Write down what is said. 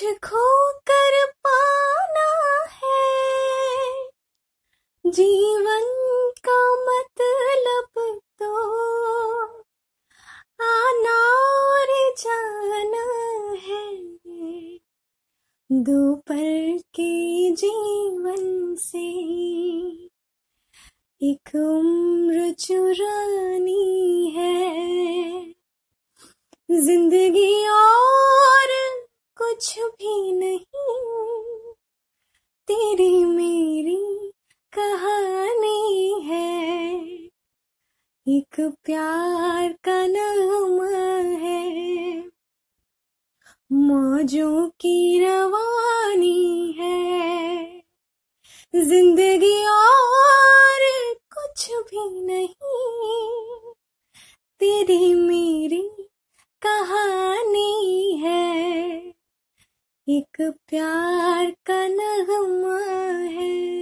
खो कर पाना है, जीवन का मतलब तो आना और जाना है। दो पल के जीवन से एक उम्र चुरानी है। जिंदगी और कुछ भी नहीं, तेरी मेरी कहानी है। एक प्यार का नामा है, मौजों की रवानी है। जिंदगी और कुछ भी नहीं, तेरी मेरी कहानी है। एक प्यार का नगमा है।